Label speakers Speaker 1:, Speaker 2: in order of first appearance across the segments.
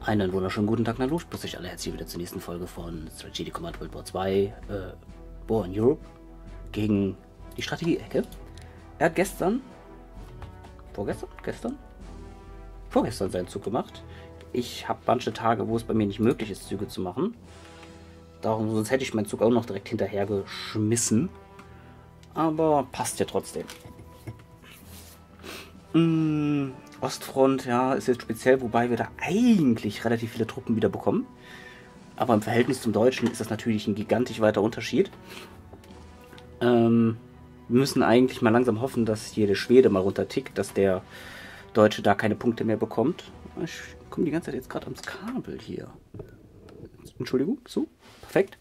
Speaker 1: Einen wunderschönen guten Tag, hallo, ich grüße euch alle herzlich wieder zur nächsten Folge von Strategic Command World War 2 War in Europe gegen die Strategie-Ecke. Er hat vorgestern seinen Zug gemacht. Ich habe manche Tage, wo es bei mir nicht möglich ist, Züge zu machen. Darum, sonst hätte ich meinen Zug auch noch direkt hinterher geschmissen. Aber passt ja trotzdem. Ostfront, ja, ist jetzt speziell, wobei wir da eigentlich relativ viele Truppen wieder bekommen. Aber im Verhältnis zum Deutschen ist das natürlich ein gigantisch weiter Unterschied. Wir müssen eigentlich mal langsam hoffen, dass hier der Schwede mal runtertickt, dass der Deutsche da keine Punkte mehr bekommt. Ich komme die ganze Zeit jetzt gerade ans Kabel hier. Entschuldigung, so, perfekt.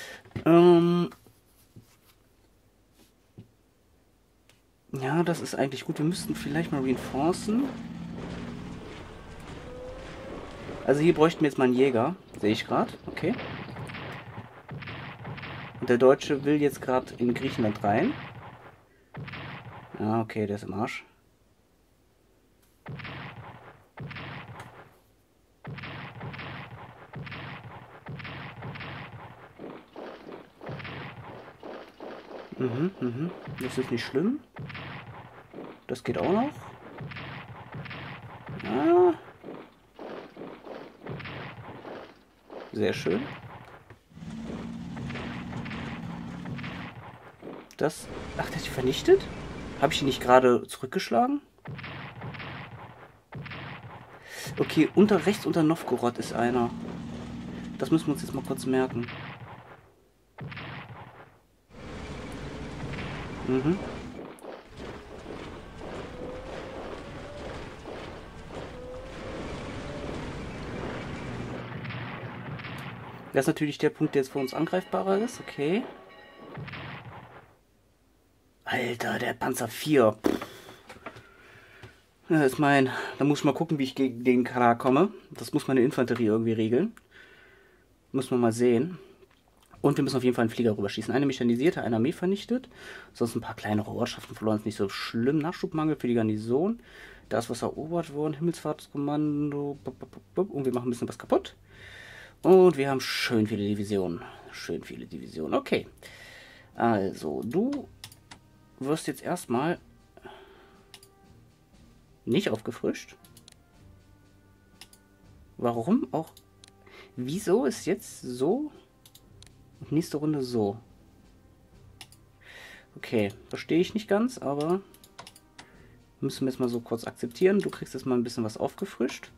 Speaker 1: Ja, das ist eigentlich gut. Wir müssten vielleicht mal reinforcen. Also hier bräuchten wir jetzt mal einen Jäger. Sehe ich gerade. Okay. Und der Deutsche will jetzt gerade in Griechenland rein. Ja, okay, der ist im Arsch. Das ist nicht schlimm. Das geht auch noch. Ja. Sehr schön. Das... Ach, der ist vernichtet? Habe ich ihn nicht gerade zurückgeschlagen? Okay, rechts unter Novgorod ist einer. Das müssen wir uns jetzt mal kurz merken. Das ist natürlich der Punkt, der jetzt für uns angreifbarer ist. Okay. Alter, der Panzer 4. Ja, ist mein... Da muss ich mal gucken, wie ich gegen den klar komme. Das muss meine Infanterie irgendwie regeln. Muss man mal sehen. Und wir müssen auf jeden Fall einen Flieger rüberschießen. Eine mechanisierte, eine Armee vernichtet. Sonst ein paar kleinere Ortschaften verloren. Ist nicht so schlimm. Nachschubmangel für die Garnison. Da ist was erobert worden. Himmelsfahrtskommando. Und wir machen ein bisschen was kaputt. Und wir haben schön viele Divisionen. Schön viele Divisionen. Okay. Also, du wirst jetzt erstmal nicht aufgefrischt. Warum auch? Wieso ist jetzt so? Und nächste Runde so. Okay, verstehe ich nicht ganz, aber müssen wir jetzt mal so kurz akzeptieren. Du kriegst jetzt mal ein bisschen was aufgefrischt.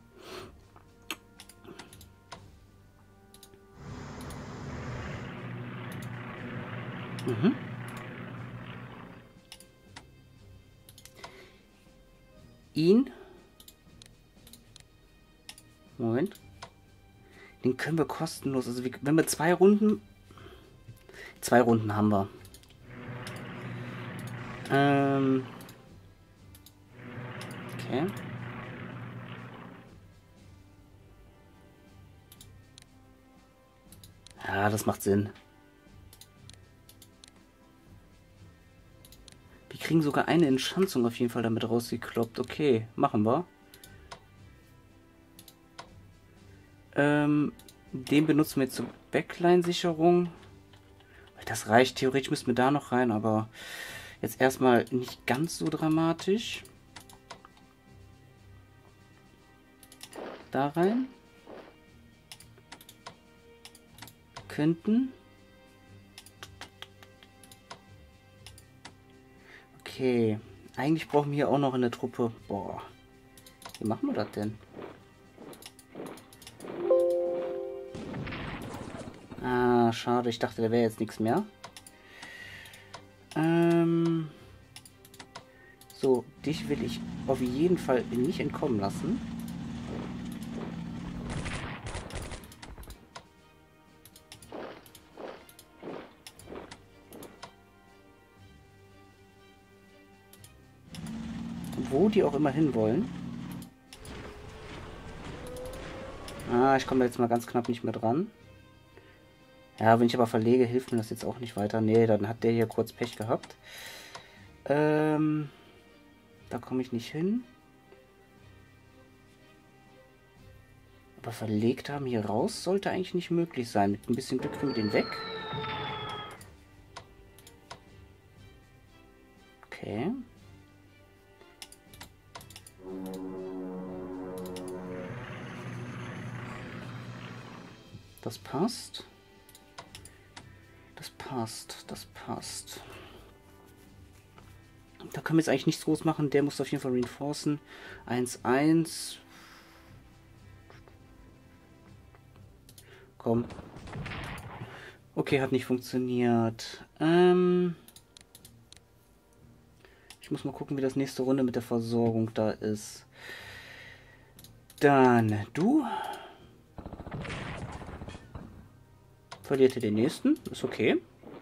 Speaker 1: Ihn. Moment. Den können wir kostenlos. Also wenn wir 2 Runden. 2 Runden haben wir. Okay. Ja, das macht Sinn. Wir kriegen sogar eine Entschanzung auf jeden Fall damit rausgekloppt. Okay, machen wir. Den benutzen wir jetzt zur Backline-Sicherung. Das reicht. Theoretisch müssen wir da noch rein, aber jetzt erstmal nicht ganz so dramatisch. Da rein. Könnten. Okay. Eigentlich brauchen wir hier auch noch eine Truppe. Boah. Wie machen wir das denn? Ah, schade. Ich dachte, da wäre jetzt nichts mehr. So, dich will ich auf jeden Fall nicht entkommen lassen. Wo die auch immer hin wollen. Ah, ich komme da jetzt mal ganz knapp nicht mehr dran. Ja, wenn ich aber verlege, hilft mir das jetzt auch nicht weiter. Nee, dann hat der hier kurz Pech gehabt. Da komme ich nicht hin. Aber verlegt haben hier raus sollte eigentlich nicht möglich sein. Mit ein bisschen Glück kriegen wir den weg. Okay. Das passt. Das passt. Das passt. Da können wir jetzt eigentlich nichts groß machen. Der muss auf jeden Fall reinforcen. 1-1. Komm. Okay, hat nicht funktioniert. Ich muss mal gucken, wie das nächste Runde mit der Versorgung da ist. Dann du. Verliert ihr den nächsten. Ist okay.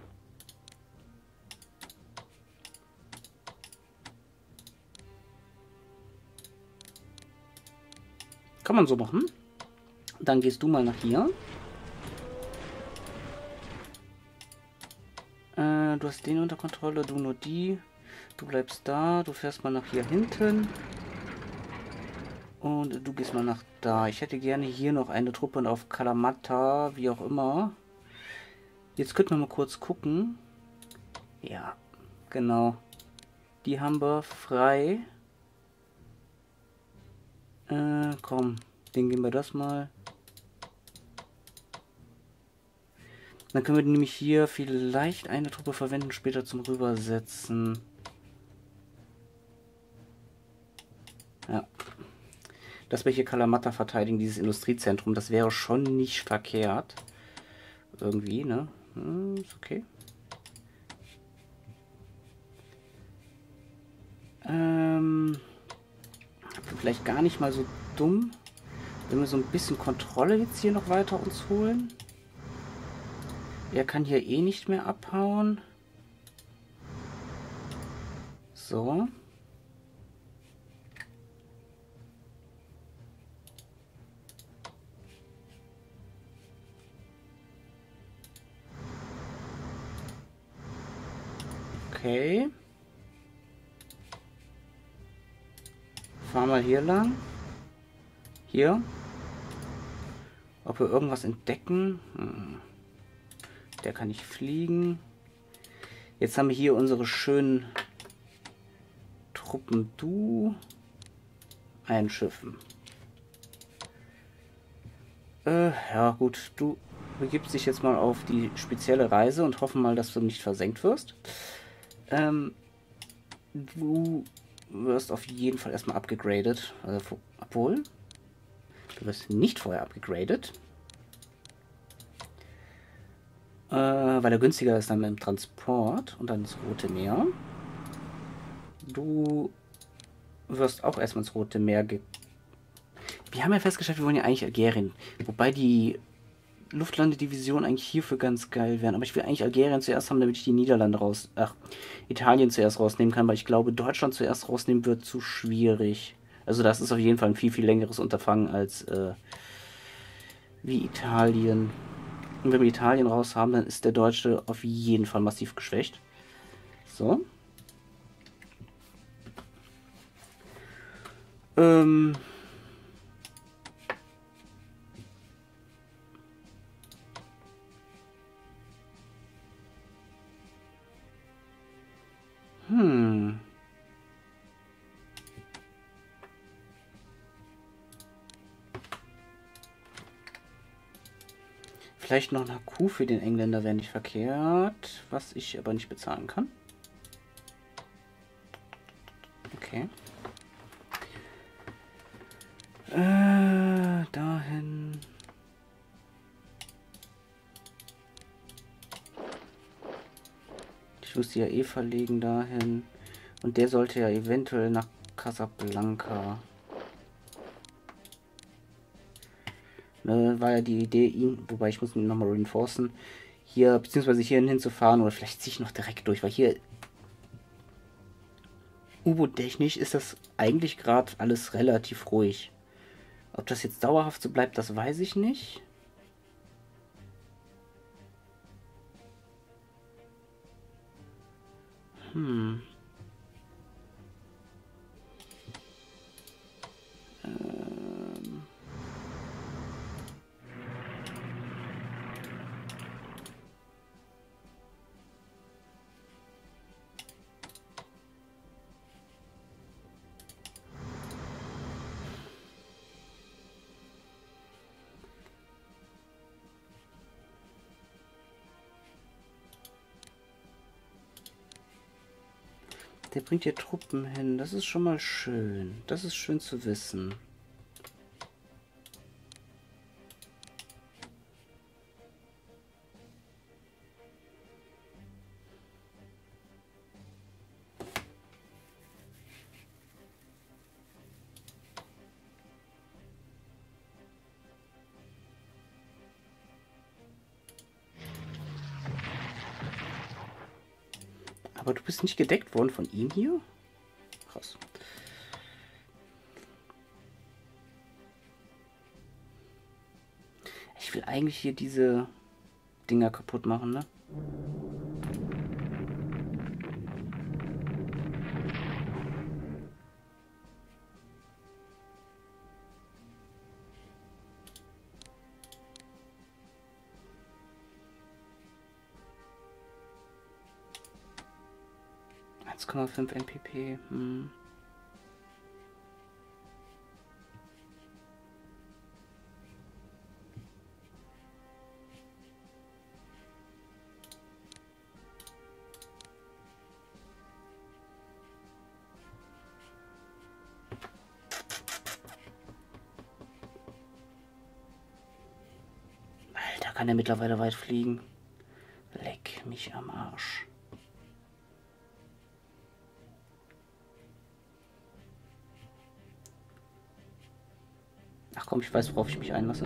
Speaker 1: Kann man so machen. Dann gehst du mal nach hier. Du hast den unter Kontrolle, du nur die. Du bleibst da, du fährst mal nach hier hinten. Und du gehst mal nach da. Ich hätte gerne hier noch eine Truppe auf Kalamata, wie auch immer. Jetzt könnten wir mal kurz gucken. Ja, genau. Die haben wir frei. Komm, den geben wir das mal. Dann können wir nämlich hier vielleicht eine Truppe verwenden, später zum Rübersetzen. Ja. Dass wir hier Kalamata verteidigen, dieses Industriezentrum, das wäre schon nicht verkehrt. Irgendwie, ne? Ist okay. Vielleicht gar nicht mal so dumm, wenn wir so ein bisschen Kontrolle jetzt hier noch weiter uns holen. Er kann hier eh nicht mehr abhauen. So. Okay. Fahren wir hier lang. Hier. Ob wir irgendwas entdecken. Der kann nicht fliegen. Jetzt haben wir hier unsere schönen Truppen. Du. Einschiffen. Ja gut, du begibst dich jetzt mal auf die spezielle Reise und hoffen mal, dass du nicht versenkt wirst. Du wirst auf jeden Fall erstmal abgegradet. Also, obwohl, du wirst nicht vorher abgegradet. Weil er günstiger ist dann im Transport und dann ins Rote Meer. Du wirst auch erstmal ins Rote Meer Wir haben ja festgestellt, wir wollen ja eigentlich Algerien. Wobei die Luftlandedivision eigentlich hierfür ganz geil wären. Aber ich will eigentlich Algerien zuerst haben, damit ich die Niederlande Italien zuerst rausnehmen kann, weil ich glaube, Deutschland zuerst rausnehmen wird zu schwierig. Also das ist auf jeden Fall ein viel, viel längeres Unterfangen als wie Italien. Und wenn wir Italien raus haben, dann ist der Deutsche auf jeden Fall massiv geschwächt. So. Vielleicht noch eine Kuh für den Engländer wäre nicht verkehrt, was ich aber nicht bezahlen kann. Okay. Dahin. Ich muss die ja eh verlegen dahin. Und der sollte ja eventuell nach Casablanca. Ne, war ja die Idee, ihn, wobei ich muss ihn nochmal reinforcen, hier, beziehungsweise hierhin hinzufahren oder vielleicht ziehe ich noch direkt durch, weil hier U-Boot-technisch ist das eigentlich gerade alles relativ ruhig. Ob das jetzt dauerhaft so bleibt, das weiß ich nicht. Der bringt hier Truppen hin. Das ist schon mal schön. Das ist schön zu wissen. Aber du bist nicht gedeckt worden von ihm hier? Krass. Ich will eigentlich hier diese Dinger kaputt machen, ne? ,5 NPP. Alter, kann er mittlerweile weit fliegen? Leck mich am Arsch. Ach komm, ich weiß, worauf ich mich einlasse.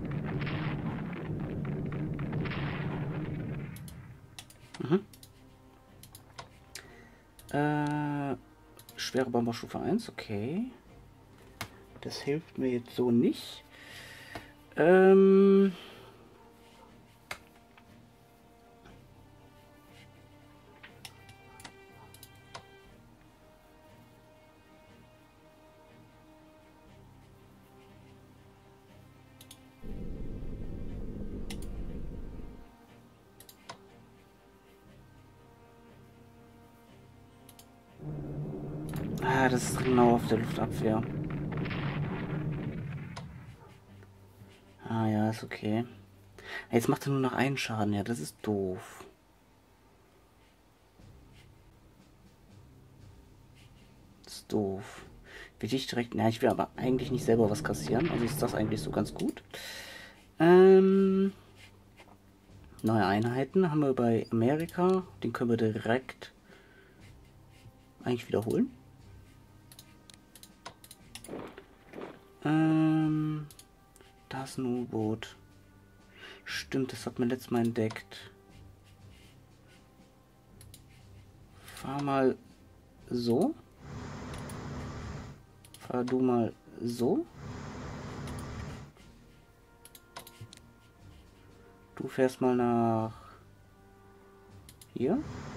Speaker 1: Schwere Bomberstufe 1, okay. Das hilft mir jetzt so nicht. Das ist genau auf der Luftabwehr. Ah ja, ist okay. Jetzt macht er nur noch einen Schaden. Ja, das ist doof. Das ist doof. Will ich direkt... Na, ich will aber eigentlich nicht selber was kassieren. Also ist das eigentlich so ganz gut. Neue Einheiten haben wir bei Amerika. Den können wir direkt eigentlich wiederholen. Da ist ein U-Boot. Stimmt, das hat man letztes Mal entdeckt. Fahr mal so. Fahr du mal so. Du fährst mal nach hier.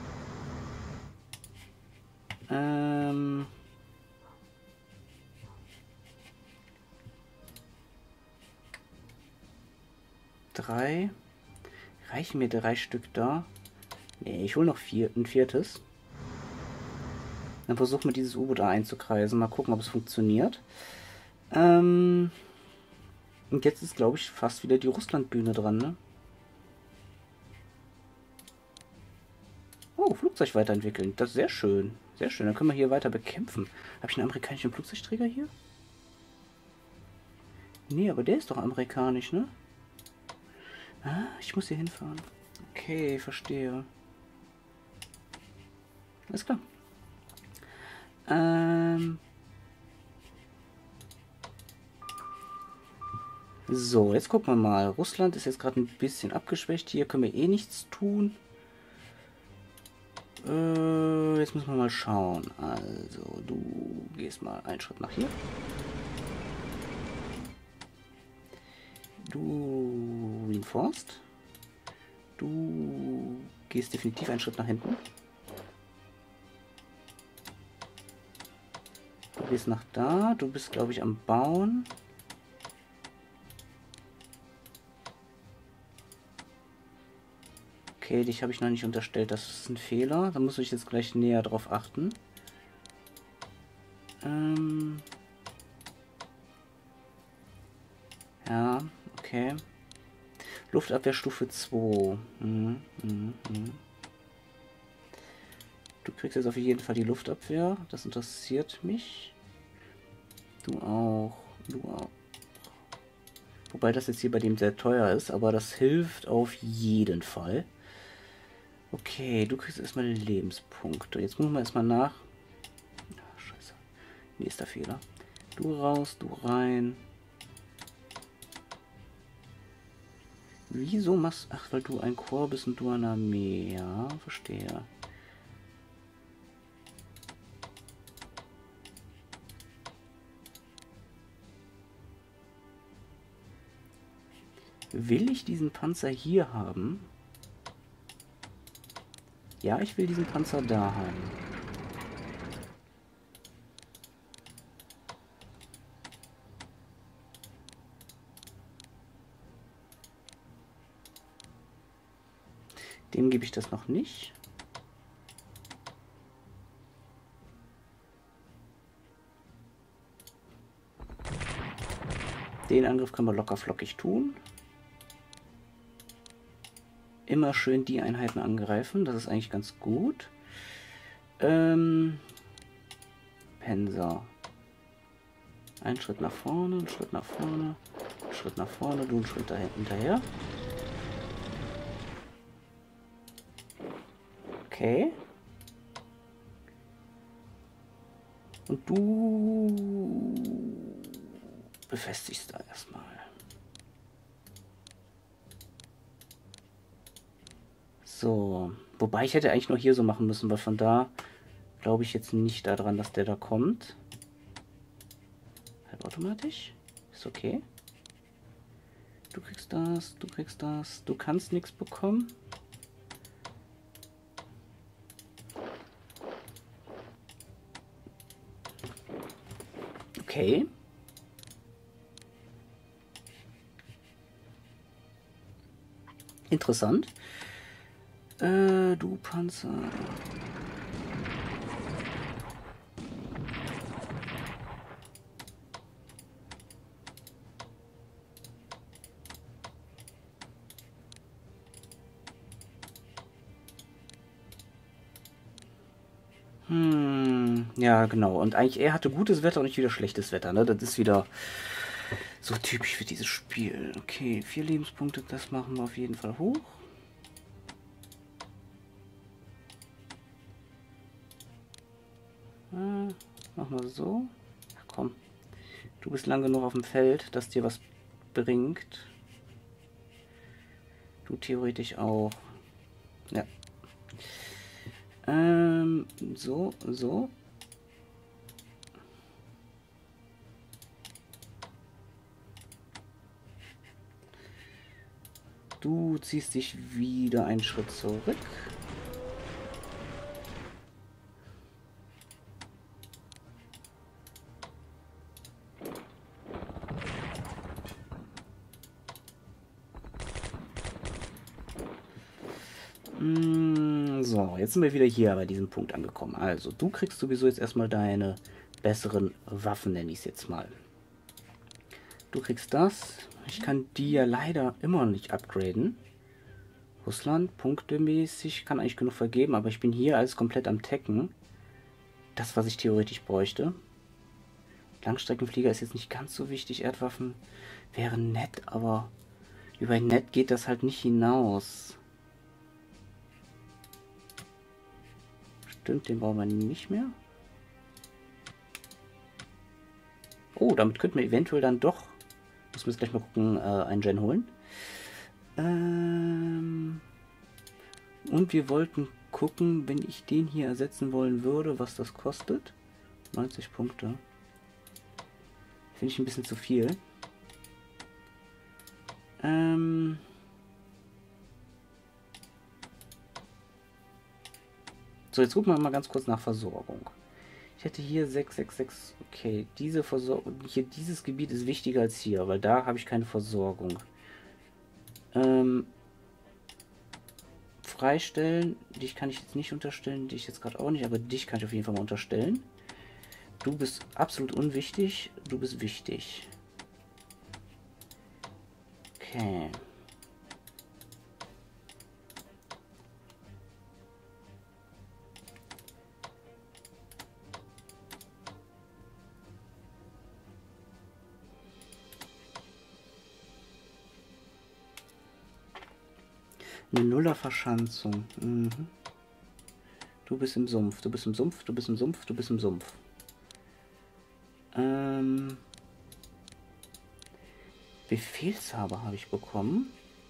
Speaker 1: Drei. Reichen mir 3 Stück da? Nee, ich hole noch ein viertes. Dann versuchen wir dieses U-Boot da einzukreisen. Mal gucken, ob es funktioniert. Und jetzt ist, glaube ich, fast wieder die Russlandbühne dran, ne? Oh, Flugzeug weiterentwickeln. Das ist sehr schön. Sehr schön. Dann können wir hier weiter bekämpfen. Habe ich einen amerikanischen Flugzeugträger hier? Nee, aber der ist doch amerikanisch, ne? Ah, ich muss hier hinfahren. Okay, verstehe. Alles klar. So, jetzt gucken wir mal. Russland ist jetzt gerade ein bisschen abgeschwächt. Hier können wir eh nichts tun. Jetzt müssen wir mal schauen. Also, du gehst mal einen Schritt nach hier. Du reinforced. Du gehst definitiv einen Schritt nach hinten. Du gehst nach da. Du bist, glaube ich, am Bauen. Okay, dich habe ich noch nicht unterstellt. Das ist ein Fehler. Da muss ich jetzt gleich näher drauf achten. Ja, okay. Luftabwehrstufe 2. Du kriegst jetzt auf jeden Fall die Luftabwehr. Das interessiert mich. Du auch. Du auch. Wobei das jetzt hier bei dem sehr teuer ist, aber das hilft auf jeden Fall. Okay, du kriegst erstmal den Lebenspunkte. Jetzt müssen wir erstmal nach. Ach, scheiße. Nächster Fehler. Du raus, du rein. Wieso machst... Ach, weil du ein Korps bist und du eine Armee. Ja, verstehe. Will ich diesen Panzer hier haben? Ja, ich will diesen Panzer da haben. Dem gebe ich das noch nicht. Den Angriff können wir locker flockig tun. Immer schön die Einheiten angreifen, das ist eigentlich ganz gut. Panzer. Ein Schritt nach vorne, ein Schritt nach vorne, ein Schritt nach vorne, du einen Schritt hinterher. Okay. Und du befestigst da erstmal. So, wobei ich hätte eigentlich nur hier so machen müssen, weil von da glaube ich jetzt nicht daran, dass der da kommt. Halbautomatisch? Ist okay. Du kriegst das, du kriegst das. Du kannst nichts bekommen. Okay. Interessant. Du Panzer. Ja, genau. Und eigentlich, er hatte gutes Wetter und nicht wieder schlechtes Wetter, ne? Das ist wieder so typisch für dieses Spiel. Okay, 4 Lebenspunkte, das machen wir auf jeden Fall hoch. Machen wir so. Ach komm. Du bist lang genug auf dem Feld, dass dir was bringt. Du theoretisch auch. Ja. So. Du ziehst dich wieder einen Schritt zurück. So, jetzt sind wir wieder hier bei diesem Punkt angekommen. Also, du kriegst sowieso jetzt erstmal deine besseren Waffen, nenne ich es jetzt mal. Du kriegst das. Ich kann die ja leider immer nicht upgraden. Russland, punktemäßig, kann eigentlich genug vergeben, aber ich bin hier alles komplett am Tacken. Das, was ich theoretisch bräuchte. Langstreckenflieger ist jetzt nicht ganz so wichtig. Erdwaffen wäre nett, aber über nett geht das halt nicht hinaus. Stimmt, den brauchen wir nicht mehr. Oh, damit könnten wir eventuell dann doch, muss man jetzt gleich mal gucken, einen Gen holen. Und wir wollten gucken, wenn ich den hier ersetzen wollen würde, was das kostet. 90 Punkte. Finde ich ein bisschen zu viel. So, jetzt gucken wir mal ganz kurz nach Versorgung. Ich hätte hier 666. Okay, diese Versorgung. Hier, dieses Gebiet ist wichtiger als hier, weil da habe ich keine Versorgung. Freistellen. Dich kann ich jetzt nicht unterstellen. Dich jetzt gerade auch nicht, aber dich kann ich auf jeden Fall mal unterstellen. Du bist absolut unwichtig. Du bist wichtig. Okay. Eine Nuller-Verschanzung. Mhm. Du bist im Sumpf, du bist im Sumpf, du bist im Sumpf, du bist im Sumpf. Befehlshaber habe ich bekommen.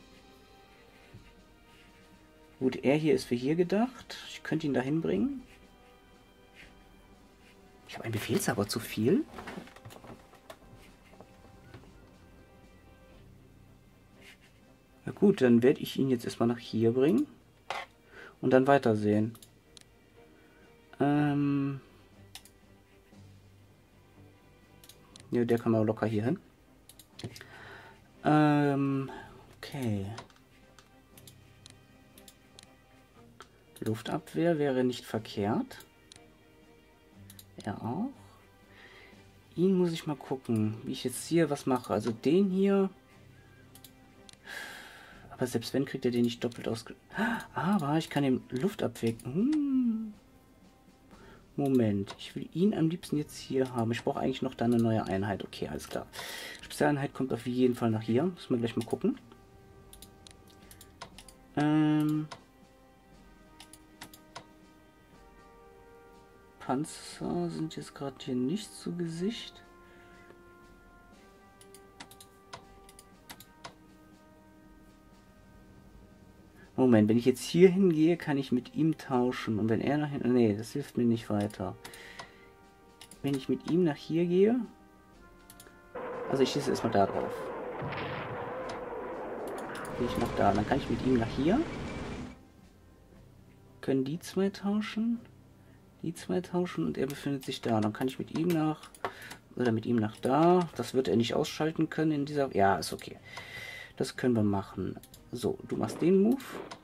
Speaker 1: Gut, er hier ist für hier gedacht. Ich könnte ihn dahin bringen. Ich habe einen Befehlshaber zu viel. Ja gut, dann werde ich ihn jetzt erstmal nach hier bringen. Und dann weitersehen. Ja, der kann mal locker hier hin. Okay. Luftabwehr wäre nicht verkehrt. Er auch. Ihn muss ich mal gucken, wie ich jetzt hier was mache. Also den hier. Aber selbst wenn, kriegt er den nicht doppelt ausge... Aber ich kann ihm Luftabwehr... Moment, ich will ihn am liebsten jetzt hier haben. Ich brauche eigentlich noch da eine neue Einheit. Okay, alles klar. Spezialeinheit kommt auf jeden Fall nach hier. Müssen wir gleich mal gucken. Panzer sind jetzt gerade hier nicht zu Gesicht. Moment, wenn ich jetzt hier hingehe, kann ich mit ihm tauschen. Und wenn er nach hinten... Nee, das hilft mir nicht weiter. Wenn ich mit ihm nach hier gehe... Also ich schieße erstmal da drauf. Gehe ich nach da. Dann kann ich mit ihm nach hier. Können die zwei tauschen. Die zwei tauschen und er befindet sich da. Dann kann ich mit ihm nach... Oder mit ihm nach da. Das wird er nicht ausschalten können in dieser... Ja, ist okay. Das können wir machen. So, du machst den Move.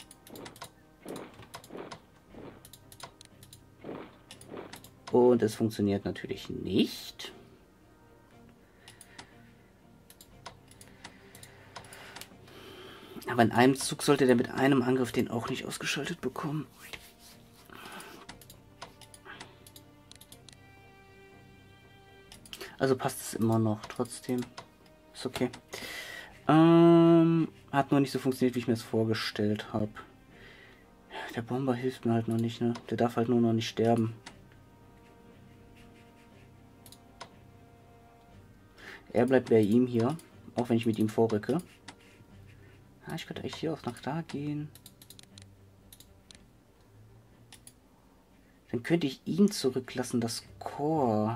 Speaker 1: Und es funktioniert natürlich nicht. Aber in einem Zug sollte der mit einem Angriff den auch nicht ausgeschaltet bekommen. Also passt es immer noch, trotzdem. Ist okay. Hat nur nicht so funktioniert, wie ich mir das vorgestellt habe. Der Bomber hilft mir halt noch nicht, ne? Der darf halt nur noch nicht sterben. Er bleibt bei ihm hier, auch wenn ich mit ihm vorrücke. Ah, ich könnte eigentlich hier auch nach da gehen. Dann könnte ich ihn zurücklassen, das Korps.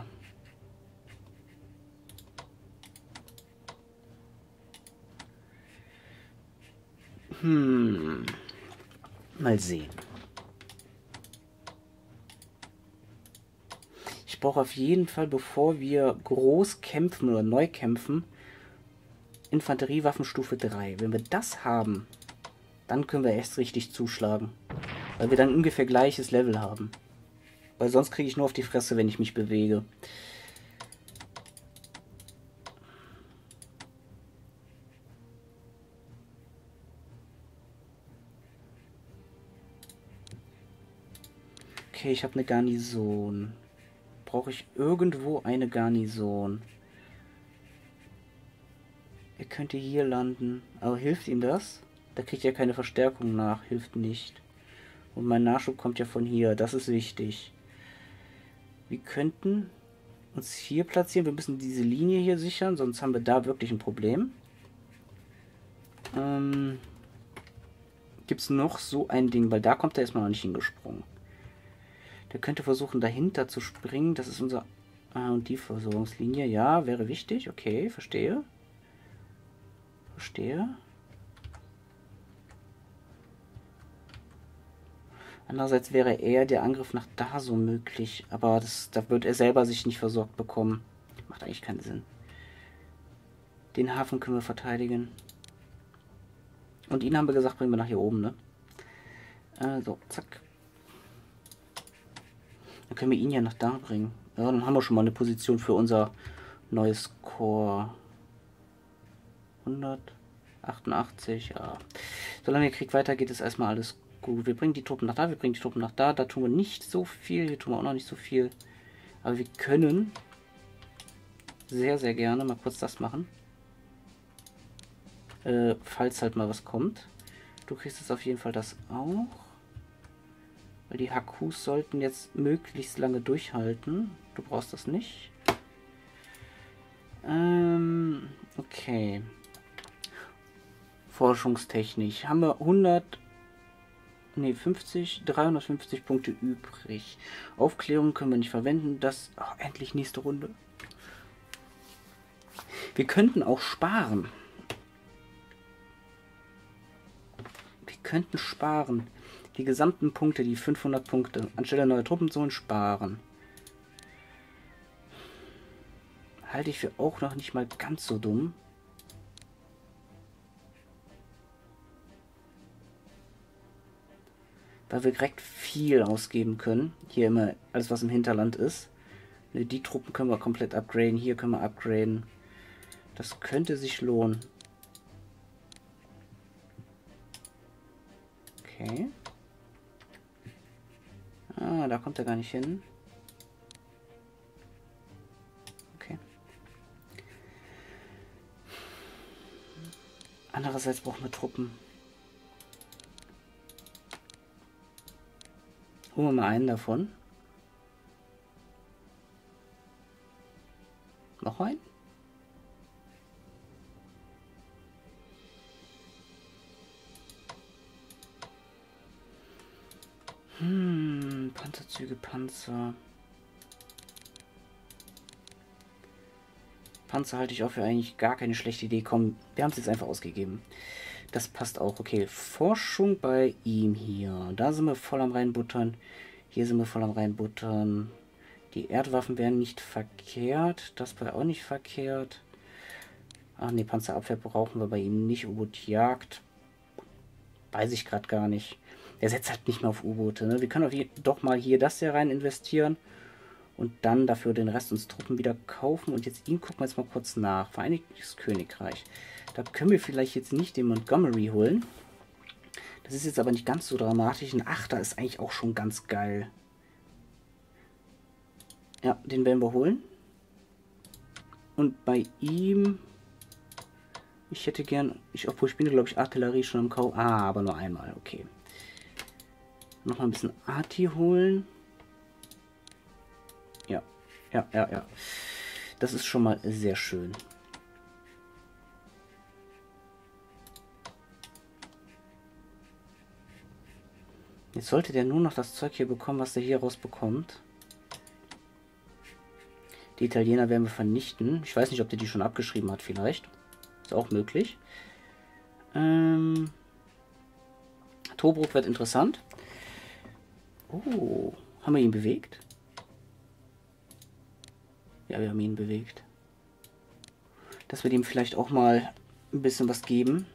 Speaker 1: Mal sehen. Ich brauche auf jeden Fall, bevor wir groß kämpfen oder neu kämpfen, Infanteriewaffenstufe 3. Wenn wir das haben, dann können wir erst richtig zuschlagen. Weil wir dann ungefähr gleiches Level haben. Weil sonst kriege ich nur auf die Fresse, wenn ich mich bewege. Okay, ich habe eine Garnison. Brauche ich irgendwo eine Garnison? Er könnte hier landen. Aber hilft ihm das? Da kriegt er keine Verstärkung nach. Hilft nicht. Und mein Nachschub kommt ja von hier. Das ist wichtig. Wir könnten uns hier platzieren. Wir müssen diese Linie hier sichern. Sonst haben wir da wirklich ein Problem. Gibt es noch so ein Ding? Weil da kommt er erstmal noch nicht hingesprungen. Der könnte versuchen, dahinter zu springen. Das ist unser... und die Versorgungslinie. Ja, wäre wichtig. Okay, verstehe. Verstehe. Andererseits wäre eher der Angriff nach da so möglich. Aber da wird er selber sich nicht versorgt bekommen. Macht eigentlich keinen Sinn. Den Hafen können wir verteidigen. Und ihn haben wir gesagt, bringen wir nach hier oben, ne? So, zack. Dann können wir ihn ja nach da bringen. Ja, dann haben wir schon mal eine Position für unser neues Korps. 188, ja. Solange der Krieg weitergeht, ist erstmal alles gut. Wir bringen die Truppen nach da, wir bringen die Truppen nach da. Da tun wir nicht so viel, hier tun wir auch noch nicht so viel. Aber wir können sehr, sehr gerne mal kurz das machen. Falls halt mal was kommt. Du kriegst jetzt auf jeden Fall das auch. Weil die Hakus sollten jetzt möglichst lange durchhalten. Du brauchst das nicht. Okay. Forschungstechnik. Haben wir 350 Punkte übrig. Aufklärung können wir nicht verwenden. Das, endlich nächste Runde. Wir könnten auch sparen. Wir könnten sparen. Die gesamten Punkte, die 500 Punkte, anstelle neuer Truppen zu holen, sparen. Halte ich für auch noch nicht mal ganz so dumm. Weil wir direkt viel ausgeben können. Hier immer alles, was im Hinterland ist. Die Truppen können wir komplett upgraden. Hier können wir upgraden. Das könnte sich lohnen. Okay. Ah, da kommt er gar nicht hin. Okay. Andererseits brauchen wir Truppen. Holen wir mal einen davon. Noch einen? Panzerzüge, Panzer. Panzer halte ich auch für eigentlich gar keine schlechte Idee. Komm, wir haben es jetzt einfach ausgegeben. Das passt auch. Okay, Forschung bei ihm hier. Da sind wir voll am reinbuttern. Hier sind wir voll am reinbuttern. Die Erdwaffen wären nicht verkehrt. Das wäre auch nicht verkehrt. Ach ne, Panzerabwehr brauchen wir bei ihm nicht. U-Boot-Jagd. Weiß ich gerade gar nicht. Der setzt halt nicht mehr auf U-Boote. Ne? Wir können doch mal hier das hier rein investieren. Und dann dafür den Rest uns Truppen wieder kaufen. Und jetzt ihn gucken wir jetzt mal kurz nach. Vereinigtes Königreich. Da können wir vielleicht jetzt nicht den Montgomery holen. Das ist jetzt aber nicht ganz so dramatisch. Ein Achter ist eigentlich auch schon ganz geil. Ja, den werden wir holen. Und bei ihm... Ich hätte gern... Obwohl ich bin, glaube ich, Artillerie schon am Kauf. Ah, aber nur einmal. Okay. Nochmal ein bisschen Arti holen. Ja. Ja. Das ist schon mal sehr schön. Jetzt sollte der nur noch das Zeug hier bekommen, was der hier rausbekommt. Die Italiener werden wir vernichten. Ich weiß nicht, ob der die schon abgeschrieben hat vielleicht. Ist auch möglich. Tobruk wird interessant. Oh, haben wir ihn bewegt? Ja, wir haben ihn bewegt. Dass wir dem vielleicht auch mal ein bisschen was geben.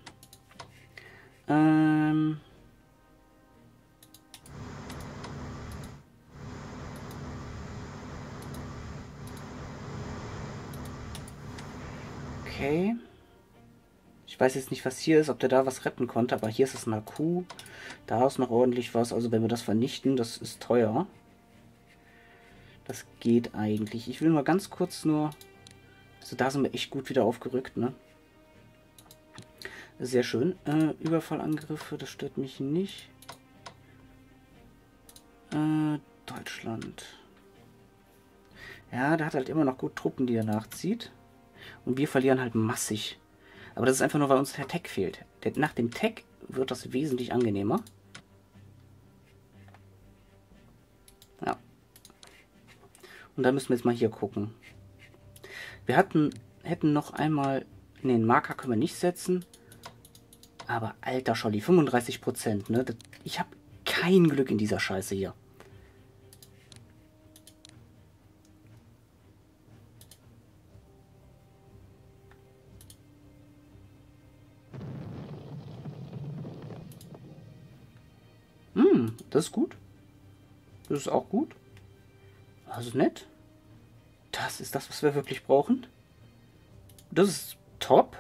Speaker 1: Okay. Ich weiß jetzt nicht, was hier ist, ob der da was retten konnte, aber hier ist es eine Kuh. Da ist noch ordentlich was. Also wenn wir das vernichten, das ist teuer. Das geht eigentlich. Ich will mal ganz kurz nur... Also da sind wir echt gut wieder aufgerückt, ne? Sehr schön. Überfallangriffe, das stört mich nicht. Deutschland. Ja, der hat halt immer noch gut Truppen, die er nachzieht. Und wir verlieren halt massig. Aber das ist einfach nur, weil uns der Tech fehlt. Nach dem Tech wird das wesentlich angenehmer. Ja. Und da müssen wir jetzt mal hier gucken. Wir hätten noch einmal... Ne, einen Marker können wir nicht setzen. Aber alter Scholli, 35%, ne? Ich habe kein Glück in dieser Scheiße hier. Das ist gut. Das ist auch gut. Das ist nett. Das ist das, was wir wirklich brauchen. Das ist top.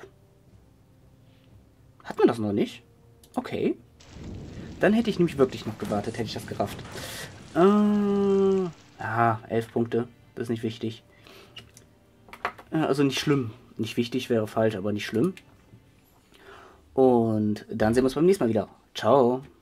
Speaker 1: Hat man das noch nicht? Okay. Dann hätte ich nämlich wirklich noch gewartet, hätte ich das gerafft. Ja, 11 Punkte. Das ist nicht wichtig. Also nicht schlimm. Nicht wichtig wäre falsch, aber nicht schlimm. Und dann sehen wir uns beim nächsten Mal wieder. Ciao.